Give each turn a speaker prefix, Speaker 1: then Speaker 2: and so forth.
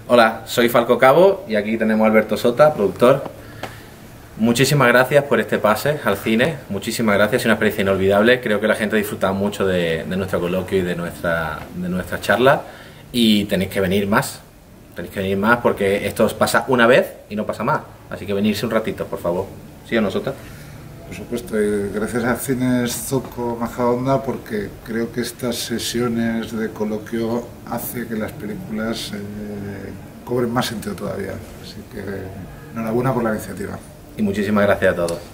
Speaker 1: Hola, soy Falco Cabo y aquí tenemos a Alberto Sota, productor. Muchísimas gracias por este pase al cine, muchísimas gracias, es una experiencia inolvidable. Creo que la gente ha disfrutado mucho de nuestro coloquio y de nuestra charla, y tenéis que venir más porque esto os pasa una vez y no pasa más. Así que venirse un ratito, por favor. ¿Sí o no, Sota?
Speaker 2: Por supuesto, y gracias a Cines Zoco Majadahonda, porque creo que estas sesiones de coloquio hace que las películas cobren más sentido todavía. Así que enhorabuena por la iniciativa.
Speaker 1: Y muchísimas gracias a todos.